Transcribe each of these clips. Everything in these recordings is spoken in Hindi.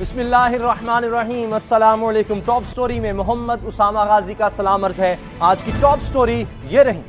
बिस्मिल्लाहिर्रहमानिर्रहीम। अस्सलाम वालेकुम। टॉप स्टोरी में मोहम्मद उसामा गाजी का सलाम अर्ज है। आज की टॉप स्टोरी ये रही।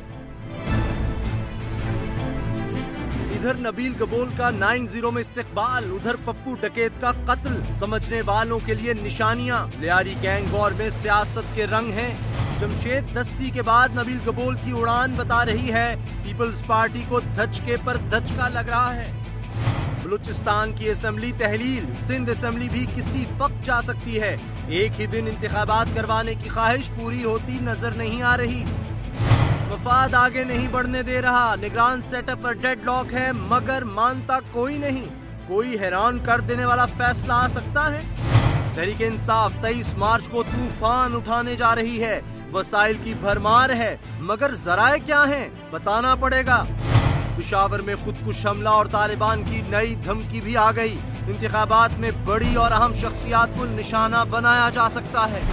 इधर नबील गबोल का 9-0 में इस्तेकबाल, उधर पप्पू डकैत का कत्ल। समझने वालों के लिए निशानियां। लियारी गैंग वॉर में सियासत के रंग हैं। जमशेद दस्ती के बाद नबील गबोल की उड़ान बता रही है पीपल्स पार्टी को धचके पर धचका लग रहा है। बलूचिस्तान की असेंबली तहलील, सिंध असेंबली भी किसी वक्त जा सकती है। एक ही दिन इंतखाबात करवाने की ख्वाहिश पूरी होती नजर नहीं आ रही। मफाद आगे नहीं बढ़ने दे रहा। निगरान सेटअप पर डेडलॉक है, मगर मानता कोई नहीं। कोई हैरान कर देने वाला फैसला आ सकता है। तहरीक इंसाफ 23 मार्च को तूफान उठाने जा रही है। वसाइल की भरमार है, मगर जराए क्या हैं बताना पड़ेगा। पेशावर में खुदकुश हमला और तालिबान की नई धमकी भी आ गई। इंतखाबात में बड़ी और अहम शख्सियात को निशाना बनाया जा सकता है।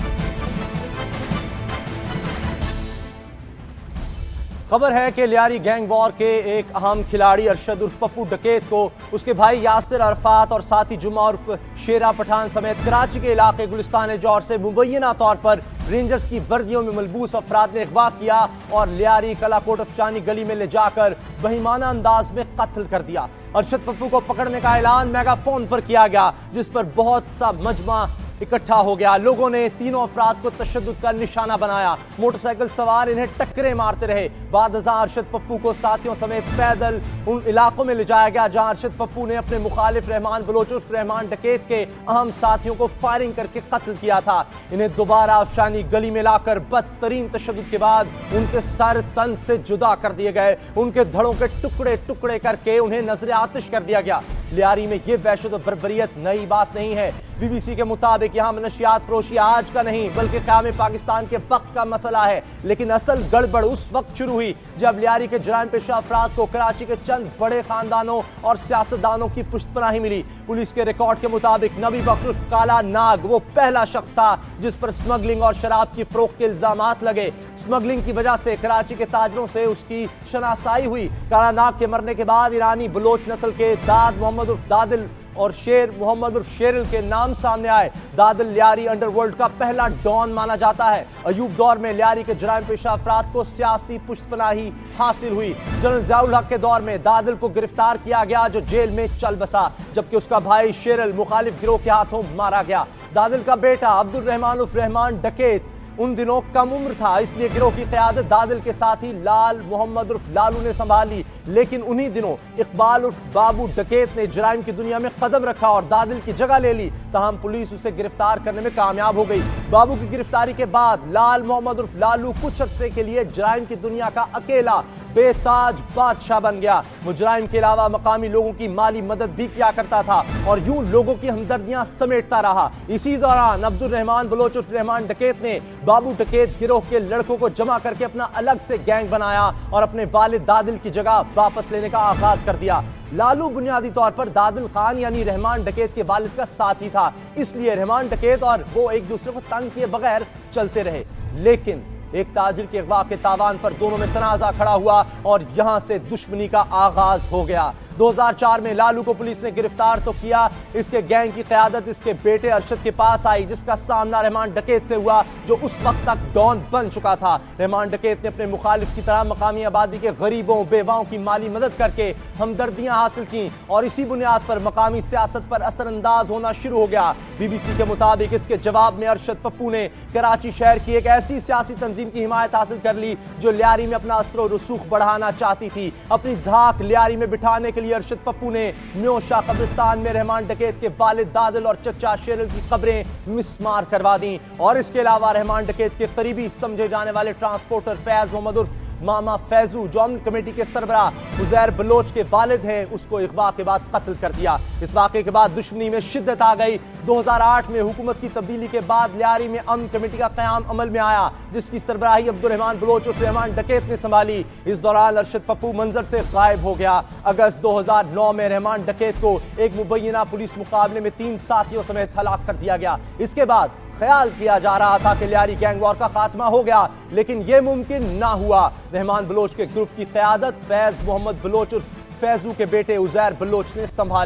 खबर है कि लियारी गैंग वॉर के एक अहम खिलाड़ी अरशद उर्फ पप्पू डकैत को उसके भाई यासिर अरफात और साथी जुमा उर्फ शेरा पठान समेत कराची के इलाके गुलिस्तान जौहर से मुबैना तौर पर रेंजर्स की वर्दियों में मलबूस अफराद ने अगवा किया और लियारी कलाकोट अफशानी गली में ले जाकर बहिमाना अंदाज में कत्ल कर दिया। अरशद पप्पू को पकड़ने का ऐलान मेगाफोन पर किया गया, जिस पर बहुत सा मजमा इकट्ठा हो गया। लोगों ने तीनों अफराद को तशद्दुद का निशाना बनाया। मोटरसाइकिल सवार इन्हें टक्करें मारते रहे। बाद अरशद पप्पू को साथियों समेत पैदल उन इलाकों में ले जाया गया जहां अरशद पप्पू ने अपने मुखालिफ रहमान बलोच उर्फ रहमान डकैत के अहम साथियों को फायरिंग करके कत्ल किया था। इन्हें दोबारा अफशानी गली में लाकर बदतरीन तशद्दुद के बाद उनके सर तन से जुदा कर दिए गए। उनके धड़ों के टुकड़े टुकड़े करके उन्हें नजर आतिश कर दिया गया। लियारी में यह वहशत और बर्बरियत नई बात नहीं है। बीबीसी के मुताबिक यहां मनशियात फरोशी आज का नहीं बल्कि क़याम पाकिस्तान के वक्त का मसला है। लेकिन असल गड़बड़ उस वक्त शुरू हुई जब लियारी के जुराइम पेशा अफराद को कराची के चंद बड़े खानदानों और सियासतदानों की पुश्तपनाही मिली। पुलिस के रिकॉर्ड के मुताबिक नबी बख्श उर्फ काला नाग वो पहला शख्स था जिस पर स्मगलिंग और शराब की फरोख्त के इल्जामात लगे। स्मगलिंग की वजह से कराची के ताजरों से उसकी शनासाई हुई। काला नाग के मरने के बाद ईरानी बलोच नस्ल के दाद मोहम्मद उर्फ दादिल और शेर मोहम्मद उर्फ शेरिल के नाम सामने आए। दादिल लियारी अंडरवर्ल्ड का पहला डॉन माना जाता है। अयूब दौर में लियारी के जुराइम पेशा अफराद को सियासी पुश्तपनाही हासिल हुई। जनरल ज़ियाउल हक के दौर में दादिल को गिरफ्तार किया गया जो जेल में चल बसा, जबकि उसका भाई शेरिल मुखालिफ गिरोह के हाथों मारा गया। दादिल का बेटा अब्दुल रहमान उर्फ रहमान डकैत उन दिनों कम उम्र था, इसलिए गिरोह की क़यादत दादिल के साथी लाल मोहम्मद उर्फ लालू ने संभाली। लेकिन उन्हीं दिनों इकबाल उर्फ बाबू डकैत ने जुराइम की दुनिया में कदम रखा और दादिल की जगह ले ली। तहम पुलिस उसे गिरफ्तार करने में कामयाब हो गई। बाबू की गिरफ्तारी के बाद लाल मोहम्मद उर्फ लालू कुछ अरसे के लिए जुराइम की दुनिया का अकेला बेताज बादशाह बन गया। वो जुराइम के अलावा मकामी लोगों की माली मदद भी किया करता था और यूं लोगों की हमदर्दियां समेटता रहा। इसी दौरान अब्दुल रहमान बलोच उर्फ रहमान डकैत ने बाबू डकैत गिरोह के लड़कों को जमा करके अपना अलग से गैंग बनाया और अपने वालिद दादिल की जगह वापस लेने का आगाज कर दिया। लालू बुनियादी तौर पर दादिल खान यानी रहमान डकैत के वालिद का साथी था, इसलिए रहमान डकैत और वो एक दूसरे को तंग किए बगैर चलते रहे। लेकिन एक ताजिर के अगवा के तावान पर दोनों में तनाजा खड़ा हुआ और यहां से दुश्मनी का आगाज हो गया। 2004 में लालू को पुलिस ने गिरफ्तार तो किया। इसके गैंग की क़यादत इसके बेटे अरशद के पास आई, जिसका सामना रहमान डकैत से हुआ जो उस वक्त तक डॉन बन चुका था। रहमान डकैत ने अपने मुखालिफ की तरह मकामी आबादी के गरीबों बेवाओं की माली मदद करके हमदर्दियां हासिल की और इसी बुनियाद पर मकामी सियासत पर असरअंदाज होना शुरू हो गया। बीबीसी के मुताबिक इसके जवाब में अरशद पप्पू ने कराची शहर की एक ऐसी सियासी तंजीम की हिमायत हासिल कर ली जो लियारी में अपना असर और रसूख बढ़ाना चाहती थी। अपनी धाक लियारी में बिठाने के लिए अरशद पप्पू ने म्योशा कब्रिस्तान में रहमान डकैत के वालिद दादिल और चचा शेरिल की कब्रें मिसमार करवा दी और इसके अलावा रहमान डकैत के करीबी समझे जाने वाले ट्रांसपोर्टर फैज मोहम्मद उर्फ मामा फैजू जो अमन कमेटी के सरबराह उजैर बलोच के वालिद हैं उसको अगवा के बाद कत्ल कर दिया। इस वाक़े के बाद दुश्मनी में शिद्दत आ गई। 2008 में हुकूमत की तब्दीली के बाद लियारी में अमन कमेटी का क़याम अमल में आया जिसकी सरबराही अब्दुल रहमान बलोच उर्फ रहमान डकैत ने संभाली। इस दौरान अरशद पप्पू मंजर से गायब हो गया। अगस्त 2009 में रहमान डकैत को एक मुबैना पुलिस मुकाबले में 3 साथियों समेत हलाक कर दिया गया। इसके बाद ख्याल किया जा रहा था कि लियारी गैंग वॉर का खात्मा हो गया, लेकिन यह मुमकिन ना हुआ। रहमान बलोच के ग्रुप की क़यादत फैज मोहम्मद बलोच उर्फ फैजू के बेटे उजैर बलोच ने संभाल ली।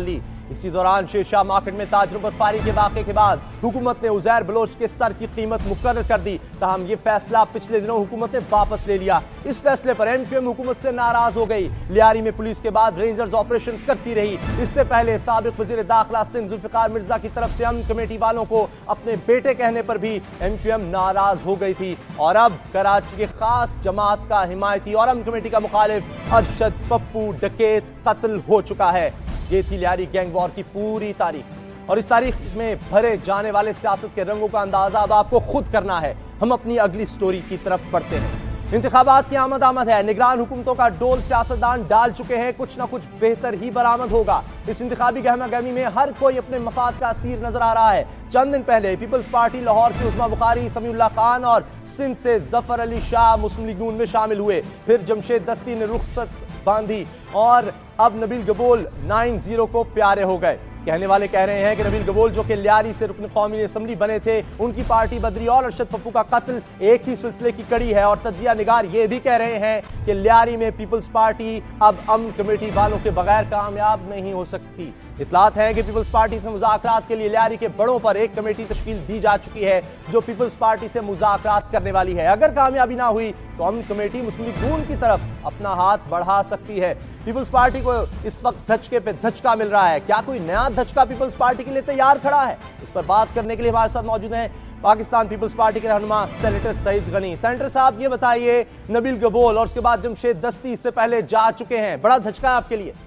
इसी दौरान शेरशाह मार्केट में ताजरों पर फायरिंग के वाकये के बाद हुकूमत ने उजैर बलोच के सर की कीमत मुकर्रर कर दी। ताहम ये फैसला पिछले दिनों हुकूमत ने वापस ले लिया। इस फैसले पर एमक्यूएम हुकूमत से नाराज हो गई। लियारी में पुलिस के बाद रेंजर्स ऑपरेशन करती रही। इससे पहले साबिक वजीर दाखिला सिंध जुल्फिकार मिर्जा की तरफ से अमन कमेटी वालों को अपने बेटे कहने पर भी एमक्यूएम नाराज हो गई थी। और अब कराची के खास जमात का हिमायती और अमन कमेटी का मुखालिफ अरशद पप्पू डकैत कत्ल हो चुका है। ये थी लियारी गैंग वॉर की पूरी तारीख, और इस तारीख में भरे जाने वाले सियासत के रंगों का अंदाजा अब आपको खुद करना है। हम अपनी अगली स्टोरी की तरफ बढ़ते हैं। इंतखाबात की आमद है। निगरान हुकूमतों का डोल सियासतदान डाल चुके हैं। कुछ ना कुछ बेहतर ही बरामद होगा। इस इंतखाबी गहमा गहमी में हर कोई अपने मफाद का असीर नजर आ रहा है। चंद दिन पहले पीपल्स पार्टी लाहौर की उस्मा बुखारी, समीउल्लाह खान और सिंध से जफर अली शाह मुस्लिम लीग नून में शामिल हुए। फिर जमशेद दस्ती ने रुखसत बांधी और अब नबील गबोल 9-0 को प्यारे हो गए। कहने वाले कह रहे हैं कि नबील गबोल जो कि लियारी से रुकन कौमी असम्बली बने थे, उनकी पार्टी बदरी और अरशद पप्पू का कत्ल एक ही सिलसिले की कड़ी है। और तजिया निगार ये भी कह रहे हैं कि लियारी में पीपल्स पार्टी अब अमन कमेटी वालों के बगैर कामयाब नहीं हो सकती। इतलात है कि पीपल्स पार्टी से मुज़ाकरात के लिए लियारी के बड़ों पर एक कमेटी तश्कील दी जा चुकी है जो पीपल्स पार्टी से मुज़ाकरात करने वाली है। अगर कामयाबी ना हुई तो अमन कमेटी मुस्लिम लीग नून की तरफ अपना हाथ बढ़ा सकती है। पीपल्स पार्टी को इस वक्त धचके पे धचका मिल रहा है। क्या कोई नया धचका पीपल्स पार्टी के लिए तैयार खड़ा है? इस पर बात करने के लिए हमारे साथ मौजूद हैं पाकिस्तान पीपल्स पार्टी के रहनुमा सेनेटर सईद गनी। सेनेटर साहब, ये बताइए, नबील गबोल और उसके बाद जमशेद दस्ती इससे पहले जा चुके हैं, बड़ा धचका है आपके लिए?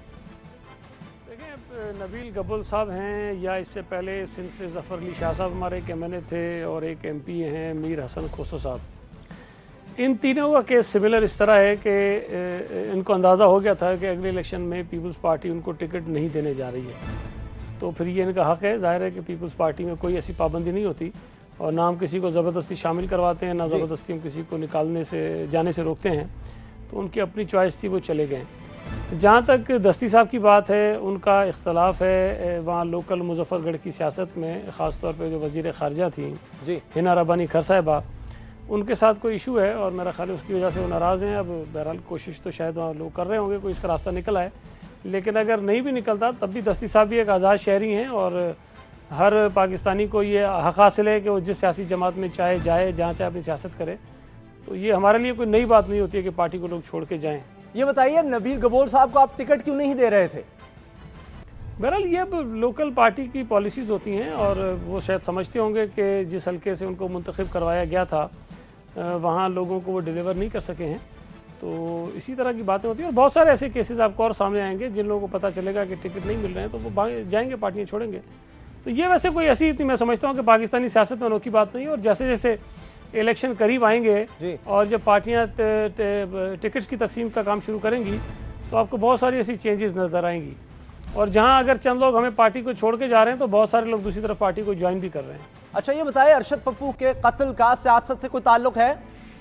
नबील गबोल साहब हैं या इससे पहले सिंध से जफर अली शाह साहब हमारे एक एमएनए थे और एक एमपी हैं मीर हसन खोसो साहब। इन तीनों का केस सिमिलर इस तरह है कि इनको अंदाज़ा हो गया था कि अगले इलेक्शन में पीपल्स पार्टी उनको टिकट नहीं देने जा रही है। तो फिर ये इनका हक है, जाहिर है कि पीपल्स पार्टी में कोई ऐसी पाबंदी नहीं होती और ना हम किसी को ज़बरदस्ती शामिल करवाते हैं, ना ज़बरदस्ती हम किसी को निकालने से जाने से रोकते हैं। तो उनकी अपनी चॉइस थी, वो चले गए। जहाँ तक दस्ती साहब की बात है, उनका इख्तलाफ है वहाँ लोकल मुजफ्फरगढ़ की सियासत में, ख़ास तौर पे जो वज़ीर ख़ारजा थी हिना रब्बानी खर साहिबा, उनके साथ कोई इशू है और मेरा ख्याल है उसकी वजह से वो नाराज़ हैं। अब बहरहाल कोशिश तो शायद वहाँ लोग कर रहे होंगे कोई इसका रास्ता निकल आए, लेकिन अगर नहीं भी निकलता तब भी दस्ती साहब भी एक आज़ाद शहरी हैं और हर पाकिस्तानी को ये हक़ हासिल है कि वो जिस सियासी जमात में चाहे जाए, जहाँ चाहे अपनी सियासत करे। तो ये हमारे लिए कोई नई बात नहीं होती है कि पार्टी को लोग छोड़ के जाएँ। ये बताइए, नबील गबोल साहब को आप टिकट क्यों नहीं दे रहे थे? बहरहाल ये अब लोकल पार्टी की पॉलिसीज़ होती हैं और वो शायद समझते होंगे कि जिस हल्के से उनको मुंतखब करवाया गया था वहाँ लोगों को वो डिलीवर नहीं कर सके हैं। तो इसी तरह की बातें होती हैं और बहुत सारे ऐसे केसेस आपको और सामने आएंगे जिन लोगों को पता चलेगा कि टिकट नहीं मिल रहे हैं तो वो जाएंगे, पार्टियाँ छोड़ेंगे। तो ये वैसे कोई ऐसी मैं समझता हूँ कि पाकिस्तानी सियासत में अनोखी बात नहीं। और जैसे जैसे इलेक्शन करीब आएंगे और जब पार्टियां टिकट्स की तकसीम का काम शुरू करेंगी तो आपको बहुत सारी ऐसी चेंजेस नजर आएंगी। और जहां अगर चंद लोग हमें पार्टी को छोड़ के जा रहे हैं तो बहुत सारे लोग दूसरी तरफ पार्टी को ज्वाइन भी कर रहे हैं। अच्छा, ये बताइए, अरशद पप्पू के कत्ल का सियासत से कोई ताल्लुक है?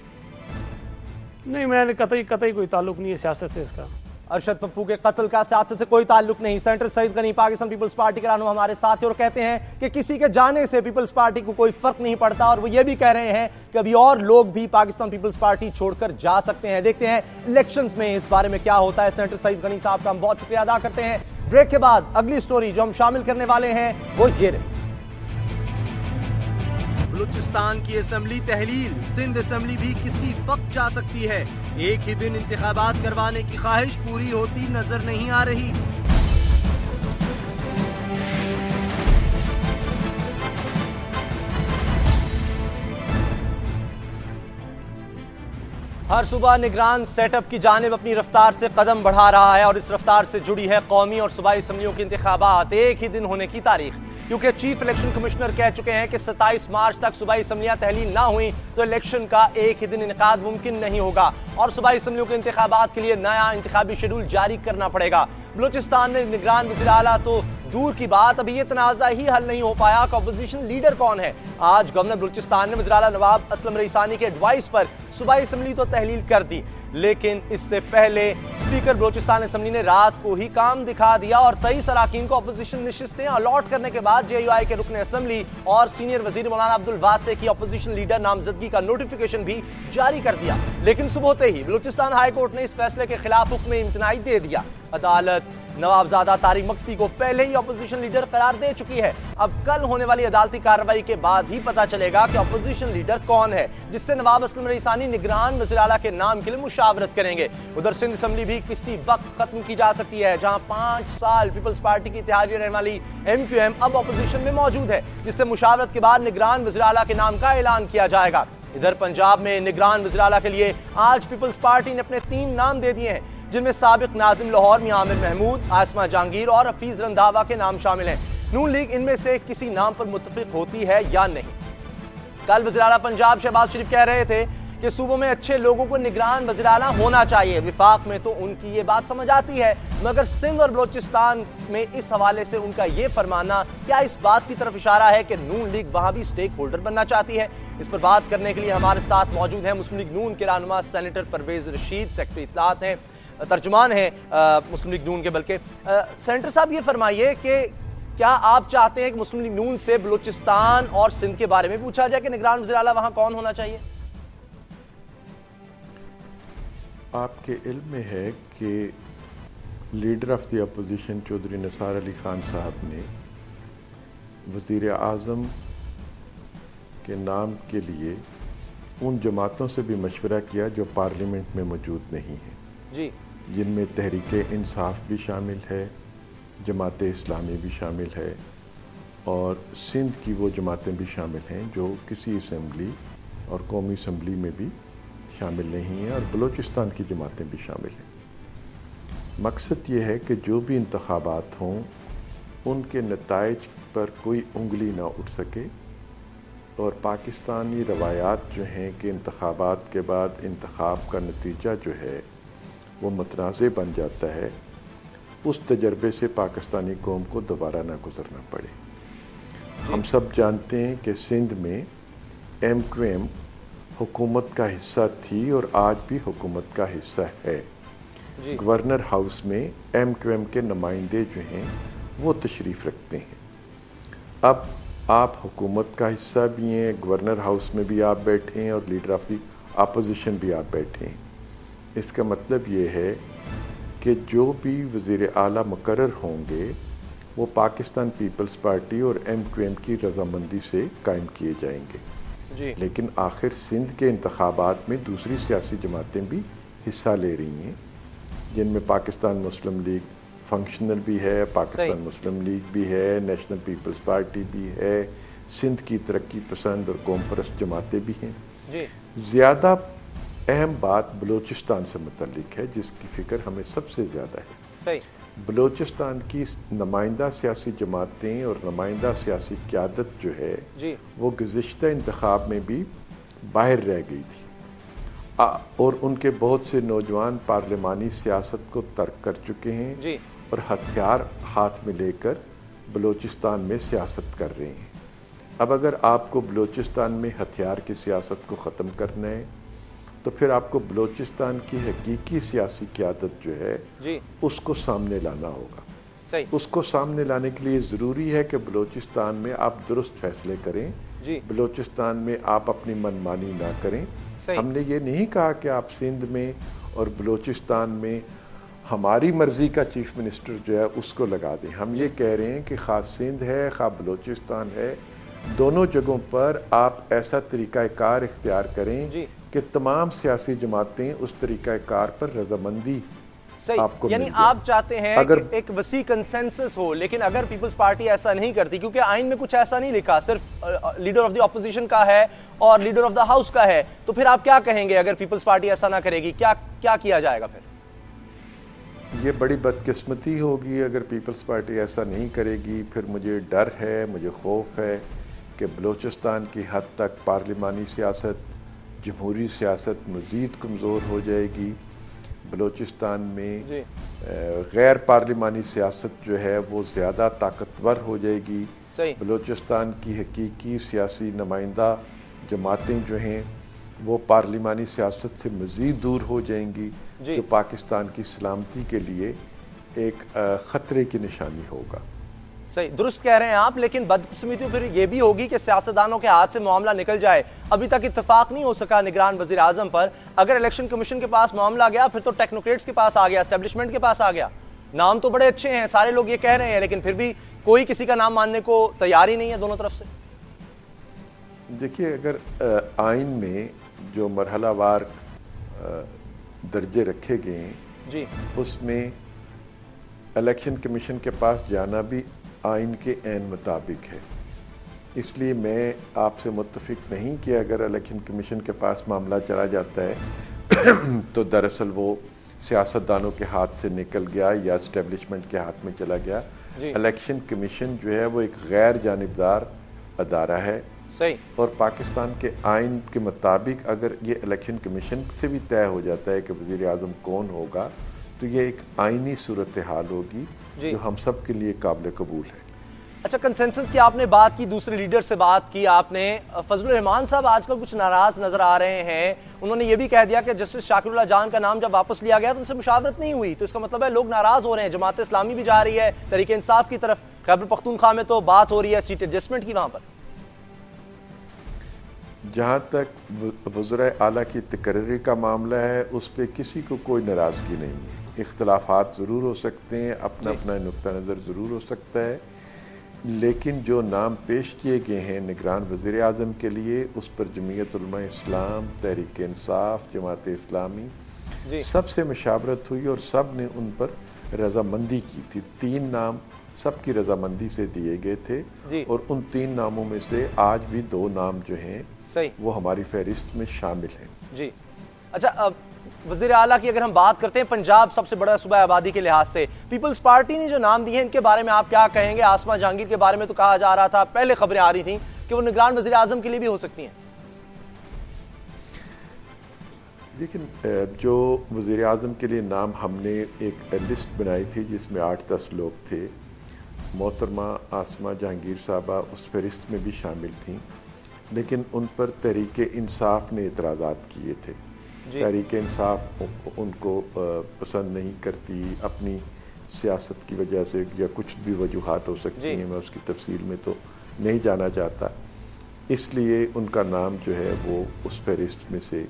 नहीं, मैंने कतई कोई ताल्लुक नहीं है सियासत से इसका। अरशद पप्पू के कत्ल का सियासत से कोई ताल्लुक नहीं। Senator Saeed Ghani Pakistan Peoples Party के रहनुमा हमारे साथ हैं और कहते हैं कि किसी के जाने से पीपल्स पार्टी को कोई फर्क नहीं पड़ता और वो ये भी कह रहे हैं कि अभी और लोग भी पाकिस्तान पीपल्स पार्टी छोड़कर जा सकते हैं। देखते हैं इलेक्शंस में इस बारे में क्या होता है। सेनेटर सईद गनी साहब का हम बहुत शुक्रिया अदा करते हैं। ब्रेक के बाद अगली स्टोरी जो हम शामिल करने वाले हैं वो ये रही। बलूचिस्तान की असेंबली तहलील, सिंध असेंबली भी किसी वक्त जा सकती है। एक ही दिन इंतखाबात करवाने की ख्वाहिश पूरी होती नजर नहीं आ रही। हर सुबह निगरान सेटअप की जानिब अपनी रफ्तार से कदम बढ़ा रहा है और इस रफ्तार से जुड़ी है कौमी और सूबाई असम्बलियों की इंतखाबात एक ही दिन होने की तारीख। क्योंकि चीफ इलेक्शन कमिश्नर कह चुके हैं कि 27 मार्च तक सूबाई असम्बलियां तहलील ना हुई तो इलेक्शन का एक ही दिन इनेकाद मुमकिन नहीं होगा और सूबाई असम्बलियों के इंतखाबात के लिए नया इंतखाबी शेड्यूल जारी करना पड़ेगा। बलूचिस्तान में निगरान वज़ीर आला तो दूर की बात, अभी ये तनाज़ा ही हल नहीं हो पाया कि अपोजिशन लीडर कौन है। आज गवर्नर बलूचिस्तान ने वज़ीर आला नवाब असलम रईसानी के एडवाइस पर सूबाई असम्बली तो तहलील कर दी, लेकिन इससे पहले स्पीकर बलूचिस्तान असम्बली ने रात को ही काम दिखा दिया और 23 अराकीन को अपोजिशन नशिस्तें अलॉट करने के बाद JUI के रुकन असम्बली और सीनियर वजीर मौलाना अब्दुल वासे की अपोजिशन लीडर नामजदगी का नोटिफिकेशन भी जारी कर दिया। लेकिन सुबह होते ही बलूचिस्तान हाई कोर्ट ने इस फैसले के खिलाफ हुक्म इम्तनाई दे दिया। अदालत नवाबजादा तारिक मक्सी को पहले ही अपोजिशन लीडर करार दे चुकी है। अब कल होने वाली अदालती कार्रवाई के बाद ही पता चलेगा कि अपोजिशन लीडर कौन है, जिससे नवाब असलम रईसानी निगरान वज़ीर आला के नाम के लिए मुशावरत करेंगे। उधर सिंध असम्बली भी किसी वक्त खत्म की जा सकती है, जहां 5 साल पीपल्स पार्टी की इत्तेहादी रहने वाली MQM अब अपोजिशन में मौजूद है, जिससे मुशावरत के बाद निगरान वज़ीर आला के नाम का ऐलान किया जाएगा। इधर पंजाब में निगरान वज़ीर आला के लिए आज पीपल्स पार्टी ने अपने 3 नाम दे दिए हैं, जिनमें साबिक नाजिम लाहौर मियां आमिर महमूद, आसमा जहांगीर और हफीज रंधावा के नाम शामिल हैं। नून लीग इनमें से किसी नाम पर मुत्तफिक होती है या नहीं। कल वज़ीर आला पंजाब शहबाज शरीफ कह रहे थे कि सूबों में अच्छे लोगों को निगरान वज़ीर आला होना चाहिए। विफाक में तो उनकी ये बात समझ आती है, मगर सिंध और बलोचिस्तान में इस हवाले से उनका ये फरमाना क्या इस बात की तरफ इशारा है कि नून लीग वहां भी स्टेक होल्डर बनना चाहती है? इस पर बात करने के लिए हमारे साथ मौजूद हैं मुस्लिम लीग नून के रहनुमा सेनेटर परवेज रशीद, सेक्रेटरी इत्तलात हैं, तर्जुमान हैं मुस्लिम लीग नून के। बल्कि सेनेटर साहब ये फरमाइए कि क्या आप चाहते हैं कि मुस्लिम लीग नून से बलूचिस्तान और सिंध के बारे में पूछा जाए कि निगरान वज़ीर आला वहां कौन होना चाहिए? आपके इल्म में है कि leader of the opposition Chaudhry Nisar Ali Khan साहब ने वज़ीर आज़म के नाम के लिए उन जमातों से भी मशवरा किया जो पार्लियामेंट में मौजूद नहीं है जी, जिनमें तहरीक इंसाफ भी शामिल है, जमात इस्लामी भी शामिल है और सिंध की वो जमातें भी शामिल हैं जो किसी असम्बली और कौमी असम्बली में भी शामिल नहीं हैं, और बलूचिस्तान की जमातें भी शामिल हैं। मकसद ये है कि जो भी इंतखाबात हों उनके नताइज पर कोई उंगली ना उठ सके, और पाकिस्तानी रवायात जो हैं कि इंतखाबात के बाद इंतखाब का नतीजा जो है वो मुतनाज़े बन जाता है, उस तजर्बे से पाकिस्तानी कौम को दोबारा ना गुजरना पड़े। हम सब जानते हैं कि सिंध में MQM हुकूमत का हिस्सा थी और आज भी हुकूमत का हिस्सा है। गवर्नर हाउस में MQM के नुमाइंदे जो हैं वो तशरीफ़ रखते हैं। अब आप हुकूमत का हिस्सा भी हैं, गवर्नर हाउस में भी आप बैठे हैं और लीडर ऑफ द अपोजिशन भी आप बैठे हैं। इसका मतलब ये है कि जो भी वज़ीर आला मुकर्रर होंगे वो पाकिस्तान पीपल्स पार्टी और MQM की रजामंदी से कायम किए जाएंगे जी। लेकिन आखिर सिंध के इंतखाबात में दूसरी सियासी जमातें भी हिस्सा ले रही हैं, जिनमें पाकिस्तान मुस्लिम लीग फंक्शनल भी है, पाकिस्तान मुस्लिम लीग भी है, नेशनल पीपल्स पार्टी भी है, सिंध की तरक्की पसंद और कौम परस्त जमातें भी हैं। ज़्यादा अहम बात बलूचिस्तान से मुतल्लिक है, जिसकी फिक्र हमें सबसे ज़्यादा है। सही। बलूचिस्तान की नुमाइंदा सियासी जमातें और नुमाइंदा सियासी क़यादत जो है जी। वो गुज़िश्ता इंतखाब में भी बाहर रह गई थी, और उनके बहुत से नौजवान पार्लिमानी सियासत को तर्क कर चुके हैं जी। और हथियार हाथ में लेकर बलूचिस्तान में सियासत कर रहे हैं। अब अगर आपको बलूचिस्तान में हथियार की सियासत को ख़त्म करना है तो फिर आपको बलूचिस्तान की हकीकी सियासी क़यादत जो है जी। उसको सामने लाना होगा। सही। उसको सामने लाने के लिए ज़रूरी है कि बलूचिस्तान में आप दुरुस्त फैसले करें जी। बलूचिस्तान में आप अपनी मनमानी ना करें। सही। हमने ये नहीं कहा कि आप सिंध में और बलूचिस्तान में हमारी मर्जी का चीफ मिनिस्टर जो है उसको लगा दें। हम ये कह रहे हैं कि खा सिंध है खा बलूचिस्तान है, दोनों जगहों पर आप ऐसा तरीक़ाकार इख्तियार करें कि तमाम सियासी जमातें उस तरीक़ाकार पर रजामंदी आपको यानी आप चाहते हैं अगर कि एक वसी कंसेंसस हो, लेकिन अगर पीपल्स पार्टी ऐसा नहीं करती, क्योंकि आइन में कुछ ऐसा नहीं लिखा, सिर्फ लीडर ऑफ द ऑपोजिशन का है और लीडर ऑफ द हाउस का है, तो फिर आप क्या कहेंगे अगर पीपल्स पार्टी ऐसा ना करेगी? क्या किया जाएगा फिर? ये बड़ी बदकिस्मती होगी अगर पीपल्स पार्टी ऐसा नहीं करेगी। फिर मुझे डर है, मुझे खौफ है कि बलूचिस्तान की हद तक पार्लिमानी सियासत, जमहूरी सियासत मज़ीद कमज़ोर हो जाएगी। बलूचिस्तान में गैर पार्लिमानी सियासत जो है वो ज़्यादा ताकतवर हो जाएगी। बलूचिस्तान की हकीकी सियासी नुमाइंदा जमातें जो हैं वो पार्लिमानी सियासत से मज़ीद दूर हो जाएंगी, जो पाकिस्तान की सलामती के लिए एक ख़तरे की निशानी होगा। सही, दुरुस्त कह रहे हैं आप, लेकिन बदकिस्मती फिर ये भी होगी कि सियासतदानों के हाथ से मामला निकल जाए। अभी तक इत्तेफाक नहीं हो सका निगरान वज़ीर आज़म पर। अगर इलेक्शन कमीशन के पास मामला गया फिर तो टेक्नोक्रेट्स के पास आ गया, एस्टेब्लिशमेंट के पास आ गया। नाम तो बड़े अच्छे हैं, सारे लोग ये कह रहे हैं, लेकिन फिर भी कोई किसी का नाम मानने को तैयार ही नहीं है दोनों तरफ से। देखिए, अगर आइन में जो मरहलावार दर्जे रखे गए हैं जी, उसमें इलेक्शन कमीशन के पास जाना भी आइन के ऐन मुताबिक है। इसलिए मैं आपसे मुत्तफिक नहीं कि अगर इलेक्शन कमीशन के पास मामला चला जाता है तो दरअसल वो सियासतदानों के हाथ से निकल गया या एस्टेब्लिशमेंट के हाथ में चला गया। इलेक्शन कमीशन जो है वो एक गैर जानिबदार अदारा है। सही। और पाकिस्तान के आइन के मुताबिक अगर ये इलेक्शन कमीशन से भी तय हो जाता है कि वज़ीर आज़म कौन होगा तो ये एक आइनी सूरत हाल होगी जो हम सब के लिए काबिल कबूल है। अच्छा, कंसेंसस की आपने बात की, दूसरे लीडर से बात की आपने। फजलुर रहमान साहब आजकल कुछ नाराज नजर आ रहे हैं। उन्होंने ये भी कह दिया कि जस्टिस शाकिरुल्लाह जान का नाम जब वापस लिया गया तो उनसे मुशावरत नहीं हुई, तो इसका मतलब है लोग नाराज हो रहे हैं। जमात इस्लामी भी जा रही है तहरीक इंसाफ की तरफ, खैबर पख्तूनख्वा में तो बात हो रही है सीट एडजस्टमेंट की। वहां पर जहां तक वज़ीर आला की तकर्री का मामला है उस पर किसी को कोई नाराजगी नहीं है। इख्तलाफात ज़रूर हो सकते हैं, अपना अपना नुक्ता नज़र ज़रूर हो सकता है, लेकिन जो नाम पेश किए गए हैं निगरान वज़ीर आज़म के लिए उस पर जमीयत उलमा इस्लाम, तहरीक इंसाफ, जमात इस्लामी सबसे मशावरत हुई और सब ने उन पर रजामंदी की थी। 3 नाम सबकी रजामंदी से दिए गए थे और उन 3 नामों में से आज भी 2 नाम जो हैं वो हमारी फहरिस्त में शामिल हैं। जी। अच्छा, वज़ीर आला की अगर हम बात करते हैं, पंजाब सबसे बड़ा सूबा आबादी के लिहाज से, पीपल्स पार्टी ने जो नाम दिए हैं इनके बारे में आप क्या कहेंगे? आसमा जहांगीर के बारे में तो कहा जा रहा था, पहले खबरें आ रही थी कि वो निगरान वज़ीर आज़म के लिए भी हो सकती हैं। लेकिन जो वज़ीर आज़म के लिए नाम हमने एक लिस्ट बनाई थी जिसमें 8-10 लोग थे, मोहतरमा आसमा जहांगीर साहबा उस फहरिस्त में भी शामिल थी, लेकिन उन पर तहरीक इंसाफ ने इतराज़ात किए थे। तहरीक इंसाफ उनको पसंद नहीं करती अपनी सियासत की वजह से, या कुछ भी वजूहात हो सकती हैं, मैं उसकी तफसील में तो नहीं जाना चाहता, इसलिए उनका नाम जो है वो उस फहरिस्त में से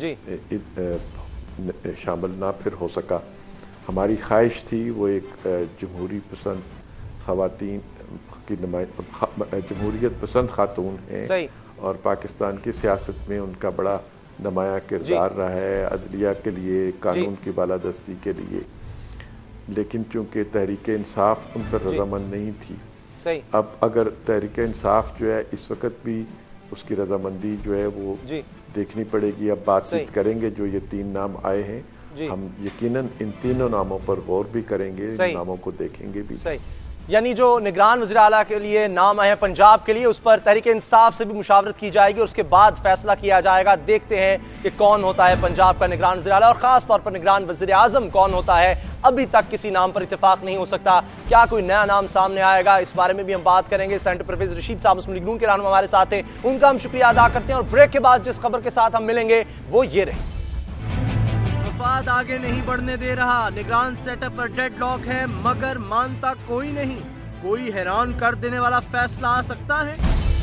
शामिल ना फिर हो सका। हमारी ख्वाहिश थी वो एक जमहूरी पसंद खवातीन की जमहूरियत पसंद खातून हैं और पाकिस्तान की सियासत में उनका बड़ा नुमाया किरदार रहा है, अदलिया के लिए, कानून की बालादस्ती के लिए, लेकिन चूंकि तहरीक इंसाफ उन पर रजामंद नहीं थी। अब अगर तहरीक इंसाफ जो है इस वक्त भी उसकी रजामंदी जो है वो देखनी पड़ेगी। अब बातचीत करेंगे, जो ये 3 नाम आए हैं हम यकीनन इन तीनों नामों पर गौर भी करेंगे, इन नामों को देखेंगे भी। यानी जो निगरान वज़ीर आला के लिए नाम आए हैं पंजाब के लिए, उस पर तहरीक इंसाफ से भी मुशावरत की जाएगी और उसके बाद फैसला किया जाएगा। देखते हैं कि कौन होता है पंजाब का निगरान वज़ीर आला और खास तौर पर निगरान वज़ीर आज़म कौन होता है। अभी तक किसी नाम पर इत्तेफाक नहीं हो सकता, क्या कोई नया नाम सामने आएगा, इस बारे में भी हम बात करेंगे। सेनेटर परवेज रशीद साहब मुस्लिम लीग नून के रहनुमा हमारे साथ हैं, उनका हम शुक्रिया अदा करते हैं। और ब्रेक के बाद जिस खबर के साथ हम मिलेंगे वो ये रही। वफाद आगे नहीं बढ़ने दे रहा, निगरान सेटअप पर डेडलॉक है मगर मानता कोई नहीं। कोई हैरान कर देने वाला फैसला आ सकता है।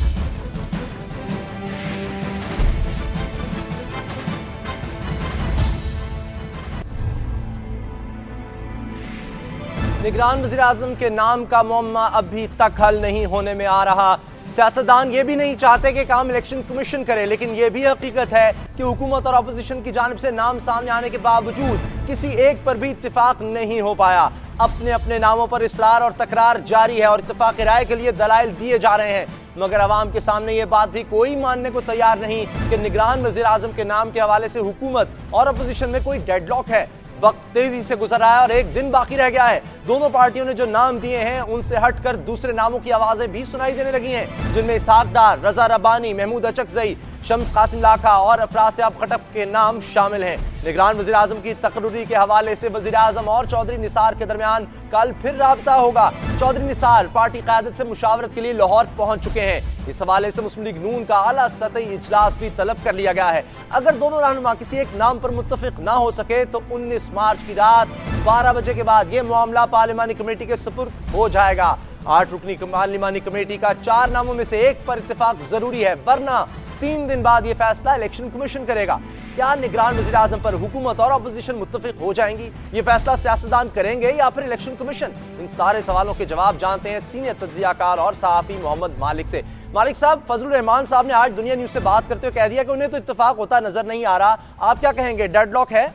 निगरान वज़ीर आज़म के नाम का मुअम्मा अभी तक हल नहीं होने में आ रहा। सियासतदान ये भी नहीं चाहते कि काम इलेक्शन कमीशन करे, लेकिन ये भी हकीकत है कि हुकूमत और अपोजिशन की जानिब से नाम सामने आने के बावजूद किसी एक पर भी इत्तेफाक नहीं हो पाया। अपने अपने नामों पर इसरार और तकरार जारी है और इत्तेफाक राय के लिए दलाइल दिए जा रहे हैं, मगर अवाम के सामने ये बात भी कोई मानने को तैयार नहीं कि निगरान वज़ीर आज़म के नाम के हवाले से हुकूमत और अपोजिशन में कोई डेडलॉक है। वक्त तेजी से गुजर रहा है और एक दिन बाकी रह गया है। दोनों पार्टियों ने जो नाम दिए हैं उनसे हटकर दूसरे नामों की आवाजें भी सुनाई देने लगी हैं, जिनमें इसहाक डार, रजा रब्बानी, महमूद अचकजई, शम्स कासिम लाखा और अफराज अब खटक के नाम शामिल हैं। निगरान वज़ीर आज़म की तकर्री के हवाले से वज़ीर आज़म और चौधरी निसार के दरमियान कल फिर राबता होगा। चौधरी निसार पार्टी क़यादत से मुशावरत के लिए लाहौर पहुंच चुके हैं। इस हवाले से मुस्लिम लीग नून का आला सतही इजलास भी तलब कर लिया गया है। अगर दोनों रहनुमा किसी एक नाम पर मुत्तफिक ना हो सके तो 19 मार्च की रात 12 बजे के बाद यह मामला पार्लिमानी कमेटी के सुपुर्द हो जाएगा। 8 रुकनी पार्लिमानी कमेटी का 4 नामों में से एक पर इत्तेफाक जरूरी है, वरना 3 दिन बाद यह फैसला इलेक्शन कमीशन करेगा। क्या निगरान वज़ीर आज़म पर हुकूमत और अपोजिशन मुत्तफिक हो जाएंगी? ये फैसला सियासतदान करेंगे या फिर इलेक्शन कमीशन? इन सारे सवालों के जवाब जानते हैं सीनियर तज्जियाकार और सहाफ़ी मोहम्मद मालिक से। मालिक साहब, फजलुर रहमान साहब ने आज दुनिया न्यूज से बात करते हुए कह दिया कि उन्हें तो इत्तेफाक होता नजर नहीं आ रहा। आप क्या कहेंगे, डेडलॉक है?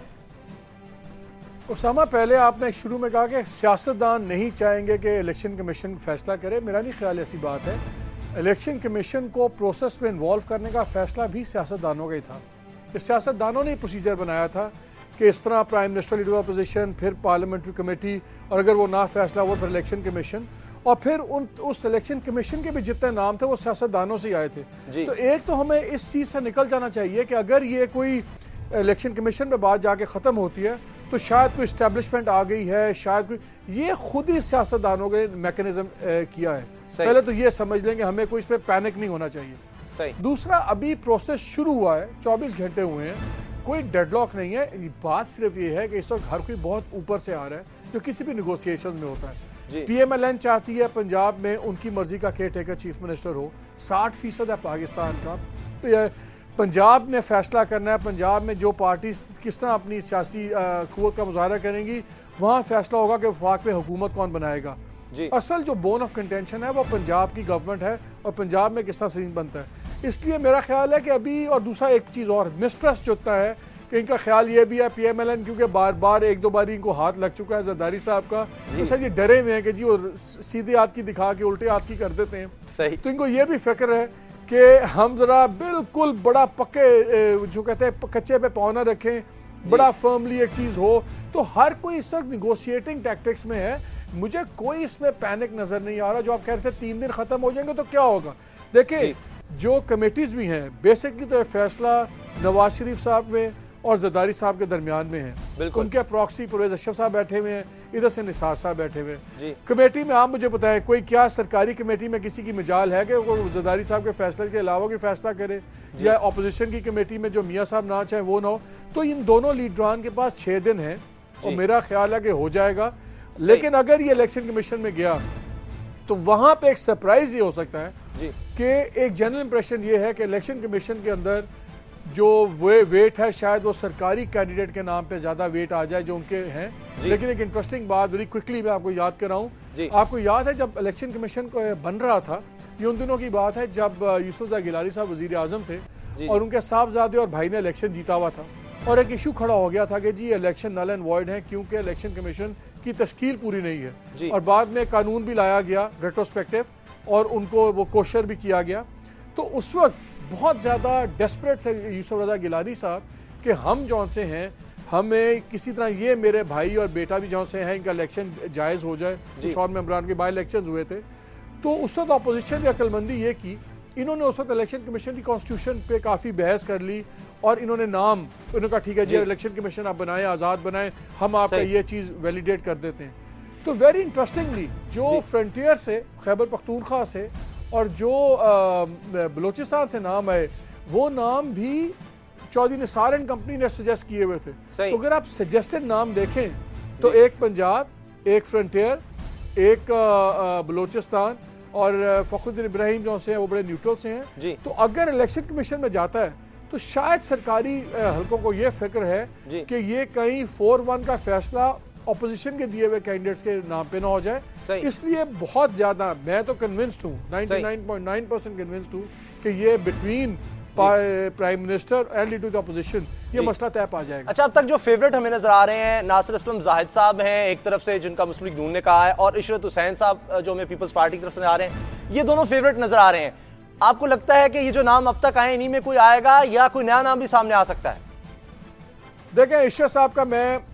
उसामा, पहले आपने शुरू में कहा कि सियासतदान नहीं चाहेंगे कि इलेक्शन कमीशन फैसला करे। मेरा नहीं ख्याल ऐसी बात है। इलेक्शन कमीशन को प्रोसेस में इन्वॉल्व करने का फैसला भी सियासतदानों का ही था। इस सियासतदानों ने प्रोसीजर बनाया था कि इस तरह prime minister, leader of opposition, फिर पार्लियामेंट्री कमेटी, और अगर वो ना फैसला हुआ फिर इलेक्शन कमीशन, और फिर उस इलेक्शन कमीशन के भी जितने नाम थे वो सियासतदानों से आए थे। तो एक तो हमें इस चीज से निकल जाना चाहिए कि अगर ये कोई इलेक्शन कमीशन में बात जाके खत्म होती है तो शायद कोई इस्टेब्लिशमेंट आ गई है, शायद कोई, ये खुद ही सियासतदानों के मैकेनिज्म किया है। पहले तो ये समझ लेंगे, हमें कोई इस पर पैनिक नहीं होना चाहिए। सही। दूसरा, अभी प्रोसेस शुरू हुआ है, 24 घंटे हुए हैं, कोई डेडलॉक नहीं है। बात सिर्फ ये है कि इस वक्त हर कोई बहुत ऊपर से आ रहा है, जो किसी भी निगोसिएशन में होता है। PMLN चाहती है पंजाब में उनकी मर्जी का केयर टेकर चीफ मिनिस्टर हो, 60% है पाकिस्तान का। तो पंजाब ने फैसला करना है, पंजाब में जो पार्टी किस तरह अपनी सियासी कुव्वत का मुजाहरा करेंगी, वहां फैसला होगा कि वफाक में हुकूमत कौन बनाएगा। असल जो बोन ऑफ कंटेंशन है वो पंजाब की गवर्नमेंट है और पंजाब में किस तरह सीन बनता है। इसलिए मेरा ख्याल है कि अभी, और दूसरा एक चीज और मिसट्रस्ट जोता है कि इनका ख्याल ये भी है PMLN, क्योंकि बार बार एक दो बार इनको हाथ लग चुका है जरदारी साहब का, तो सर ये डरे हुए हैं कि जी वो सीधे हाथ की दिखा के उल्टे हाथ की कर देते हैं। सही। तो इनको ये भी फिक्र है कि हम जरा बिल्कुल बड़ा पक्के, जो कहते हैं कच्चे पे पाँव न रखें, बड़ा फर्मली एक चीज हो। तो हर कोई इस वक्त निगोशिएटिंग टैक्टिक्स में है। मुझे कोई इसमें पैनिक नजर नहीं आ रहा। जो आप कह रहे थे 3 दिन खत्म हो जाएंगे तो क्या होगा, देखिए जो कमेटीज भी हैं, बेसिकली तो फैसला नवाज शरीफ साहब में और जरदारी साहब के दरमियान में है। उनके प्रॉक्सी परवेज अशरफ साहब बैठे हुए हैं, इधर से निसार साहब बैठे हुए हैं। कमेटी में आप मुझे बताएं, कोई क्या सरकारी कमेटी में किसी की मजाल है कि वो जरदारी साहब के फैसले के अलावा कोई फैसला करे, या अपोजिशन की कमेटी में जो मियाँ साहब ना चाहे वो ना हो। तो इन दोनों लीडरान के पास 6 दिन है और मेरा ख्याल है कि हो जाएगा। लेकिन अगर ये इलेक्शन कमीशन में गया तो वहां पे एक सरप्राइज ये हो सकता है कि एक जनरल इंप्रेशन ये है कि इलेक्शन कमीशन के अंदर जो वेट है, शायद वो सरकारी कैंडिडेट के नाम पे ज्यादा वेट आ जाए जो उनके हैं। लेकिन एक इंटरेस्टिंग बात वेरी क्विकली मैं आपको याद कराऊं, आपको याद है जब इलेक्शन कमीशन को बन रहा था, ये उन दिनों की बात है जब यूसुफ गिलानी साहब वजीर आजम थे और उनके साहबजादे और भाई ने इलेक्शन जीता हुआ था, और एक इशू खड़ा हो गया था कि जी इलेक्शन नल एंड वॉइड है क्योंकि इलेक्शन कमीशन की तश्कील पूरी नहीं है। और बाद में कानून भी लाया गया रेट्रोस्पेक्टिव और उनको वो कोशर भी किया गया। तो उस वक्त बहुत ज्यादा डेस्परेट थे यूसुफ रजा गिलानी साहब कि हम जौन से हैं, हमें किसी तरह ये मेरे भाई और बेटा भी जौन से हैं, इनका इलेक्शन जायज हो जाए। कुछ और मेंबरान के बाई इलेक्शन हुए थे। तो उस वक्त अपोजिशन की अक्लमंदी ये की, इन्होंने उस वक्त इलेक्शन कमीशन की कॉन्स्टिट्यूशन पे काफी बहस कर ली और इन्होंने उन्होंने कहा ठीक है जी इलेक्शन कमीशन आप बनाएं, आजाद बनाएं, हम आपका ये चीज वैलिडेट कर देते हैं। तो वेरी इंटरेस्टिंगली जो फ्रंटियर से, खैबर पख्तूनख्वा से और जो बलोचिस्तान से नाम आए, वो नाम भी चौधरी निसार एंड कंपनी ने सजेस्ट किए हुए थे। तो अगर आप सजेस्टेड नाम देखें तो एक पंजाब, एक फ्रंटियर, एक बलोचिस्तान और फखरुद्दीन इब्राहिम जो से हैं वो बड़े न्यूट्रल से हैं। तो अगर इलेक्शन कमीशन में जाता है तो शायद सरकारी हलकों को ये फिक्र है कि ये कहीं 4-1 का फैसला ऑपोजिशन के दिए हुए कैंडिडेट्स के नाम पे ना हो जाए। इसलिए बहुत ज्यादा मैं तो कन्विंस्ड हूँ, 99.9% कन्विंस्ड हूँ कि ये between prime minister and leader of opposition ये मसला तय पा जाएगा। अच्छा, अब तक जो फेवरेट हमें नजर आ रहे हैं, नासिर असलम जाहिद साहब हैं एक तरफ से जिनका मुस्लिम लीग नून ने कहा है, और इशरत हुसैन साहब जो हमें पीपल्स पार्टी की तरफ से आ रहे हैं, ये दोनों फेवरेट नजर आ रहे हैं। आपको लगता है कि ये जो नाम अब तक आए इन्हीं में कोई आएगा या कोई नया नाम भी सामने आ सकता है? देखें, इशरत साहब का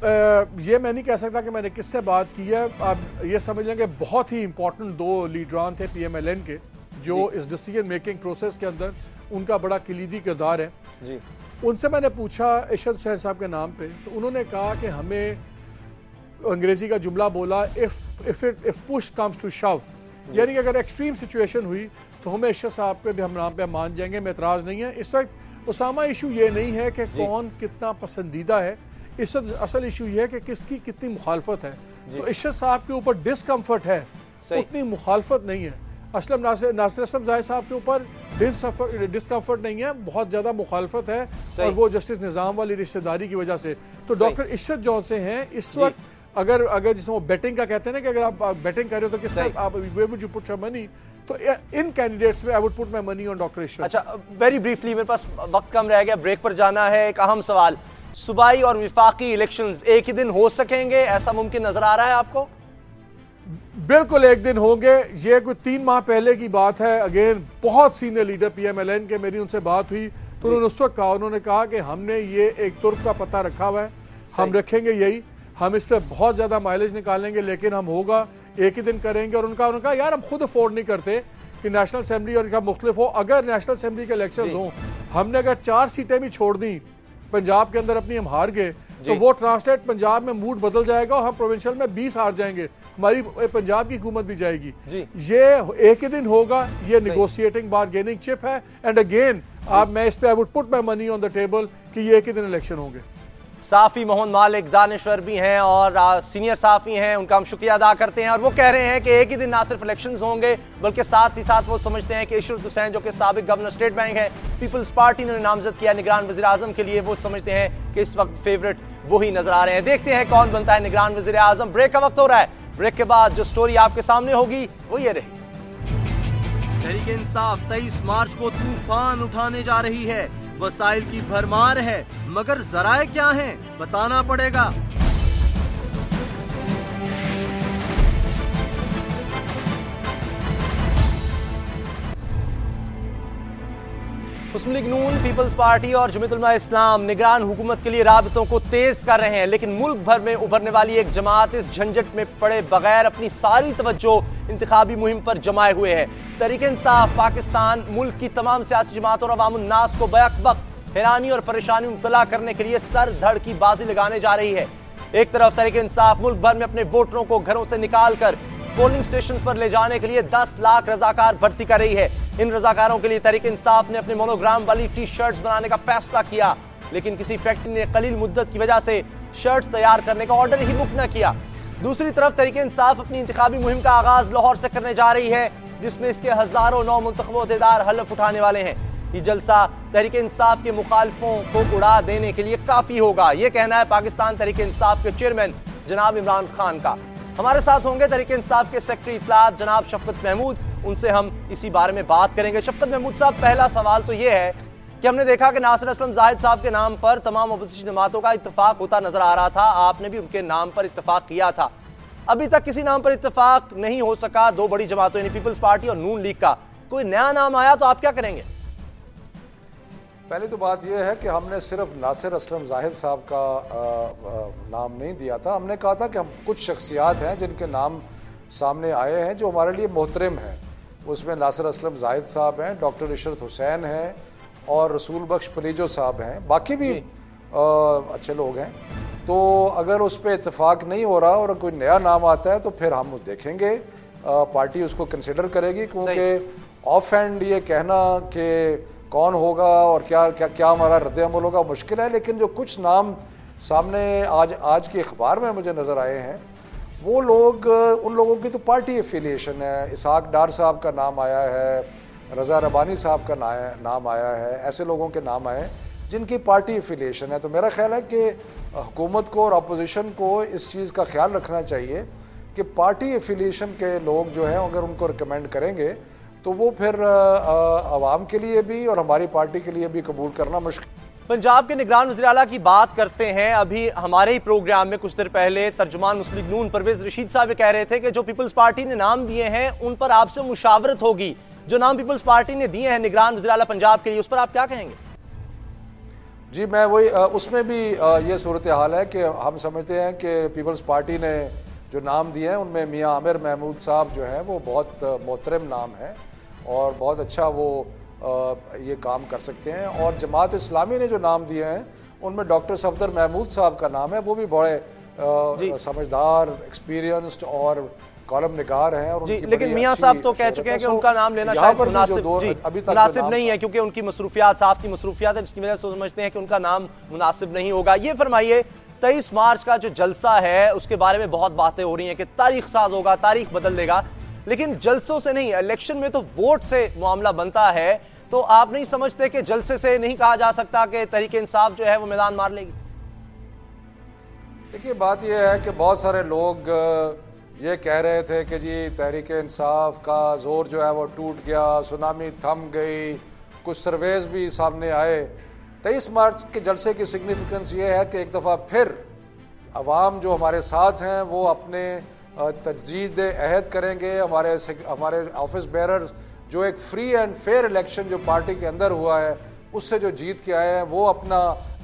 मैं नहीं कह सकता कि मैंने किससे बात की है। आप ये समझ लें कि बहुत ही इंपॉर्टेंट 2 लीडरान थे PMLN के जो इस डिसीजन मेकिंग प्रोसेस के अंदर उनका बड़ा कलीदी किरदार है। उनसे मैंने पूछा इशरत हुसैन साहब के नाम पे, तो उन्होंने कहा कि हमें, अंग्रेजी का जुमला बोला, इफ पुश कम्स टू शव, यानी कि अगर एक्सट्रीम सिचुएशन हुई तो हमें इशरत साहब पे भी हम नाम पे मान जाएंगे, में एतराज नहीं है। इस वक्त उसामा इशू ये नहीं है कि कौन कितना पसंदीदा है, इस वक्त असल इशू ये है कि किसकी कितनी मुखालफत है। तो इशरत साहब के ऊपर डिस्कम्फर्ट है, उतनी मुखालफत नहीं है। नासिर असलम जाहिद साहब के ऊपर डिस्कम्फर्ट नहीं है, बहुत ज्यादा मुखालफत है, सही। और वो जस्टिस निजाम वाली रिश्तेदारी की वजह से। तो डॉक्टर इशरत जौन से हैं इस वक्त, अगर जिसमें वो बेटिंग का कहते हैं ना कि अगर आप बेटिंग कर रहे हो तो किस तरह आप where would you put your money, तो इन कैंडिडेट्स में I would put my money on doctor Ishrat. अच्छा, वेरी ब्रीफली, मेरे पास वक्त कम रह गया, ब्रेक पर जाना है। एक अहम सवाल, सूबाई और विफाकी इलेक्शंस एक ही दिन हो सकेंगे, ऐसा मुमकिन नजर आ रहा है आपको? बिल्कुल एक दिन होंगे। ये कोई 3 माह पहले की बात है। अगेन बहुत सीनियर लीडर पीएमएलएन के, मेरी उनसे बात हुई तो उन्होंने उस वक्त कहा, उन्होंने कहा कि हमने ये एक तुर्क का पता रखा हुआ है, हम रखेंगे यही, हम इस पर बहुत ज्यादा माइलेज निकालेंगे, लेकिन हम होगा एक ही दिन करेंगे। और उनका यार हम खुद अफोर्ड नहीं करते कि नेशनल असेंबली और इनका मुख्तलिफ हो। अगर नेशनल असेंबली के इलेक्शन हो, हमने अगर 4 सीटें भी छोड़ दी पंजाब के अंदर अपनी, हम हार गए, तो वो ट्रांसलेट पंजाब में मूड बदल जाएगा और हम प्रोविंशियल में 20 हार जाएंगे, हमारी पंजाब की हुकूमत भी जाएगी। ये एक ही दिन होगा, ये निगोशिएटिंग बारगेनिंग चिप है। एंड अगेन मैं इस पे I would put my money on the table कि ये एक ही दिन इलेक्शन होंगे। साफी मोहन मालिक दानिश्वर भी हैं और सीनियर साफी हैं, उनका हम शुक्रिया अदा करते हैं। और वो कह रहे हैं कि एक ही दिन ना सिर्फ इलेक्शंस होंगे, बल्कि साथ ही साथ वो समझते हैं कि इशरत हुसैन जो कि साबिक गवर्नर स्टेट बैंक है, पीपल्स पार्टी ने नामजद किया निगरान वज़ीर आज़म के लिए, वो समझते हैं कि इस वक्त फेवरेट वही नजर आ रहे हैं। देखते हैं कौन बनता है निगरान वज़ीर आज़म। ब्रेक का वक्त हो रहा है, ब्रेक के बाद जो स्टोरी आपके सामने होगी वो ये रही। तहरीक इंसाफ 23 मार्च को तूफान उठाने जा रही है, वसाइल की भरमार है, मगर जराए क्या हैं बताना पड़ेगा। Muslim League Noon, Peoples Party और जमीयत उलमा इस्लाम निगरान हुकूमत के लिए राबतों को तेज कर रहे हैं, लेकिन मुल्क भर में उभरने वाली एक जमात इस झंझट में पड़े बगैर अपनी सारी तवज्जो इंतखाबी मुहिम पर जमाए हुए है। तहरीक इंसाफ पाकिस्तान मुल्क की तमाम सियासी जमातों और अवाम उन्नास को बैक वक्त हैरानी और परेशानी में मुब्तला करने के लिए सर धड़ की बाजी लगाने जा रही है। एक तरफ तहरीक इंसाफ मुल्क भर में अपने वोटरों को घरों से निकाल कर पोलिंग स्टेशन पर ले जाने के लिए 10 लाख रजाकार भर्ती कर रही है। इन रजाकारों के लिए तहरीक इंसाफ ने अपने मोनोग्राम वाली टी शर्ट्स बनाने का फैसला किया, लेकिन किसी फैक्ट्री ने कलील मुद्दत की वजह से शर्ट्स तैयार करने का ऑर्डर ही बुक न किया। दूसरी तरफ तहरीक इंसाफ अपनी इंतखाबी मुहिम का आगाज लाहौर से करने जा रही है, जिसमें इसके हजारों नौ मुंतखब ओहदेदार हलफ उठाने वाले हैं। ये जलसा तहरीक इंसाफ के मुखालफों को उड़ा देने के लिए काफी होगा, यह कहना है पाकिस्तान तहरीक इंसाफ के चेयरमैन जनाब इमरान खान का। हमारे साथ होंगे तहरीक इंसाफ के सेक्रेटरी इत्तलात जनाब शफकत महमूद, उनसे हम इसी बारे में बात करेंगे। शफकत महमूद साहब, पहला सवाल तो यह है कि हमने देखा कि नासिर असलम जाहिद साहब के नाम पर तमाम अपोजिशन जमातों का इत्तेफाक होता नजर आ रहा था, आपने भी उनके नाम पर इत्तेफाक किया था, अभी तक किसी नाम पर इत्तेफाक नहीं हो सका। दो बड़ी जमातों यानी पीपल्स पार्टी और नून लीग का कोई नया नाम आया तो आप क्या करेंगे? पहली तो बात यह है कि हमने सिर्फ नासिर असलम जाहिद साहब का नाम नहीं दिया था, हमने कहा था कि हम कुछ शख्सियात हैं जिनके नाम सामने आए हैं जो हमारे लिए मोहतरम हैं। उसमें नासिर असलम जाहिद साहब हैं, डॉक्टर इशरत हुसैन हैं और रसूल बख्श पलीजो साहब हैं, बाकी भी अच्छे लोग हैं। तो अगर उस पर इत्तेफाक नहीं हो रहा और कोई नया नाम आता है तो फिर हम देखेंगे, पार्टी उसको कंसिडर करेगी, क्योंकि ऑफ हैंड ये कहना कि कौन होगा और क्या हमारा रद्द-ए-अमल होगा मुश्किल है। लेकिन जो कुछ नाम सामने आज के अखबार में मुझे नज़र आए हैं, वो लोग, उन लोगों की तो पार्टी एफिलिएशन है। इसहाक डार साहब का नाम आया है, रज़ा रबानी साहब का नाम आया है, ऐसे लोगों के नाम आए जिनकी पार्टी एफिलिएशन है। तो मेरा ख्याल है कि हुकूमत को और अपोजिशन को इस चीज़ का ख्याल रखना चाहिए कि पार्टी एफिलिएशन के लोग जो हैं अगर उनको रिकमेंड करेंगे तो वो फिर अवाम के लिए भी और हमारी पार्टी के लिए भी कबूल करना मुश्किल। पंजाब के निगरान वज़ीर आला की बात करते हैं। अभी हमारे ही प्रोग्राम में कुछ देर पहले तर्जुमान मुस्लिम लीग नून परवेज रशीद साहब कह रहे थे कि जो पीपल्स पार्टी ने नाम दिए हैं उन पर आपसे मुशावरत होगी। जो नाम पीपल्स पार्टी ने दिए हैं निगरान वज़ीर आला पंजाब के लिए, उस पर आप क्या कहेंगे? जी, मैं वही उसमें भी ये सूरत हाल है कि हम समझते हैं कि पीपल्स पार्टी ने जो नाम दिए हैं उनमें मियाँ आमिर महमूद साहब जो हैं वो बहुत मोहतरम नाम है और बहुत अच्छा वो ये काम कर सकते हैं। और जमात इस्लामी ने जो नाम दिए हैं उनमें डॉक्टर सफदर महमूद साहब का नाम है, वो भी बड़े समझदार, एक्सपीरियंस्ड और कॉलम निगार हैं। और लेकिन मियाँ साहब तो कह चुके हैं कि उनका नाम लेना शायद मुनासिब नहीं है, क्योंकि उनकी मसरूफियात, साफ की मसरूफियात है, जिसकी वजह से समझते हैं कि उनका नाम मुनासिब नहीं होगा। ये फरमाइए, 23 मार्च का जो जलसा है उसके बारे में बहुत बातें हो रही हैं कि तारीख साज होगा, तारीख बदल देगा, लेकिन जलसों से नहीं, इलेक्शन में तो वोट से मामला बनता है। तो आप नहीं समझते कि जलसे से नहीं कहा जा सकता कि तहरीक इंसाफ जो है वो मैदान मार लेगी? देखिए, बात यह है कि बहुत सारे लोग ये कह रहे थे कि जी तहरीक इंसाफ का जोर जो है वो टूट गया, सुनामी थम गई, कुछ सर्वेज भी सामने आए। 23 मार्च के जलसे की सिग्निफिकेंस ये है कि एक दफ़ा फिर अवाम जो हमारे साथ हैं वो अपने तजदीद अहद करेंगे। हमारे ऑफिस बेरर्स जो एक फ्री एंड फेयर इलेक्शन जो पार्टी के अंदर हुआ है उससे जो जीत के आए हैं वो अपना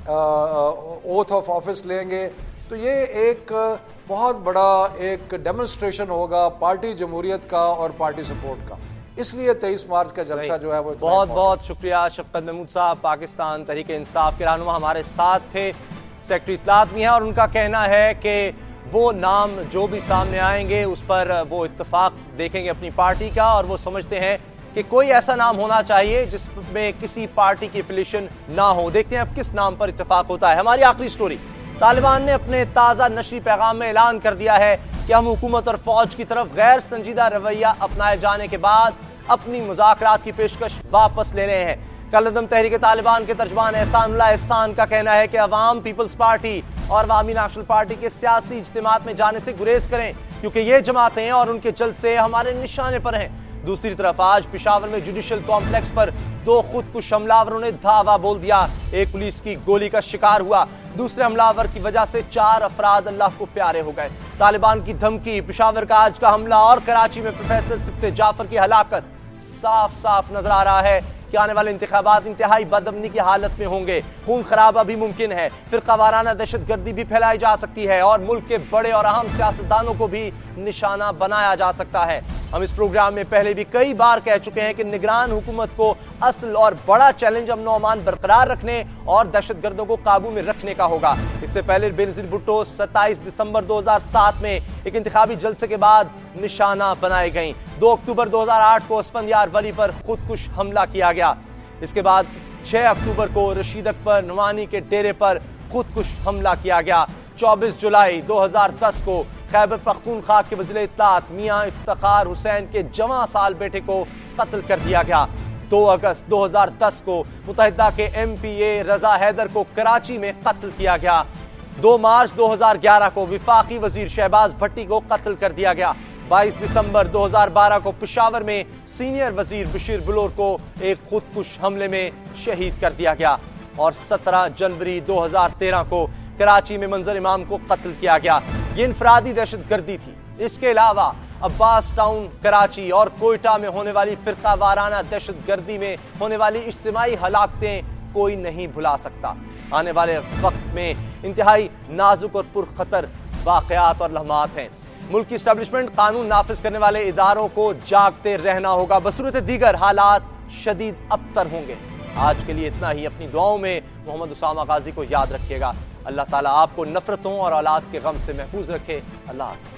ओथ ऑफ ऑफिस लेंगे। तो ये एक बहुत बड़ा एक डेमोन्स्ट्रेशन होगा पार्टी जमहूरियत का और पार्टी सपोर्ट का। इसलिए 23 मार्च का जलसा जो है वो बहुत बहुत शुक्रिया शफकत महमूद साहब। पाकिस्तान तहरीक इंसाफ के रहनुमा हमारे साथ थे, सेक्रेटरी इत्तलात भी हैं, और उनका कहना है कि वो नाम जो भी सामने आएंगे उस पर वो इत्तेफाक देखेंगे अपनी पार्टी का, और वो समझते हैं कि कोई ऐसा नाम होना चाहिए जिसमें किसी पार्टी की एफिलिएशन ना हो। देखते हैं अब किस नाम पर इत्तेफाक होता है। हमारी आखिरी स्टोरी, तालिबान ने अपने ताज़ा नशरी पैगाम में ऐलान कर दिया है कि हम हुकूमत और फौज की तरफ गैर संजीदा रवैया अपनाए जाने के बाद अपनी मुज़ाकरात की पेशकश वापस ले रहे हैं। कलअदम तहरीक तालिबान के तर्जमान एहसानुल्लाह एहसान का कहना है कि अवाम पीपल्स पार्टी और अवामी नेशनल पार्टी के सियासी इज्तिमात में जाने से गुरेज करें, क्योंकि ये जमातें और उनके जलसे हमारे निशाने पर हैं। दूसरी तरफ आज पेशावर में जुडिशल कॉम्प्लेक्स पर 2 खुदकुश हमलावरों ने धावा बोल दिया। एक पुलिस की गोली का शिकार हुआ, दूसरे हमलावर की वजह से 4 अफराद अल्लाह को प्यारे हो गए। तालिबान की धमकी, पेशावर का आज का हमला और कराची में प्रोफेसर सिफ्ते जाफर की हलाकत, साफ साफ नजर आ रहा है कि आने वाले इंतखाबात इंतहाई बदअमनी की हालत में होंगे। खून खराबा भी मुमकिन है, फिरका वाराना दहशतगर्दी भी फैलाई जा सकती है और मुल्क के बड़े और अहम सियासतदानों को भी निशाना बनाया जा सकता है। हम इस प्रोग्राम में पहले भी कई बार कह चुके हैं कि निगरान हुकूमत को असल और बड़ा चैलेंज अमन अमान बरकरार रखने और दहशतगर्दों को काबू में रखने का होगा। इससे पहले बेनजीर भुट्टो 27 दिसंबर 2007 में एक इंतखाबी जलसे के बाद निशाना बनाई गई। 2 अक्टूबर 2008 को अस्फंदियार वली पर खुदकुश हमला किया गया। इसके बाद 6 अक्टूबर को रशीद अकबर नवानी के डेरे पर खुदकुश हमला किया गया। 24 जुलाई 2010 को खैबर पख्तूनख्वा के वज़ीर इत्तलात मियां इफ्तिखार हुसैन के जवां साल बेटे को कत्ल कर दिया गया। 2 अगस्त 2010 को मुत्तहिदा के MPA रजा हैदर को कराची में कत्ल किया गया। 2 मार्च 2011 को विफाकी वजीर शहबाज भट्टी को कत्ल कर दिया गया। 22 दिसंबर 2012 को पेशावर में सीनियर वजीर बशीर बुलोर को एक खुदकुश हमले में शहीद कर दिया गया। और 17 जनवरी 2013 को कराची में मंजर इमाम को कत्ल किया गया। ये इनफरादी दहशतगर्दी थी। इसके अलावा अब्बास टाउन कराची और कोयटा में होने वाली फिरका वाराना दहशतगर्दी में होने वाली इज्तिमाई हलाकतें कोई नहीं भुला सकता। आने वाले वक्त में इंतहाई नाजुक और पुरखतर वाकयात और लम्हात हैं। मुल्क की इस्टेब्लिशमेंट कानून नाफिज करने वाले इदारों को जागते रहना होगा, बसूरत दीगर हालात शदीद अबतर होंगे। आज के लिए इतना ही। अपनी दुआओं में मोहम्मद उसामा गाजी को याद रखिएगा। अल्लाह ताला आपको नफरतों और औलाद के गम से महफूज रखे। अल्लाह हाफ़िज़।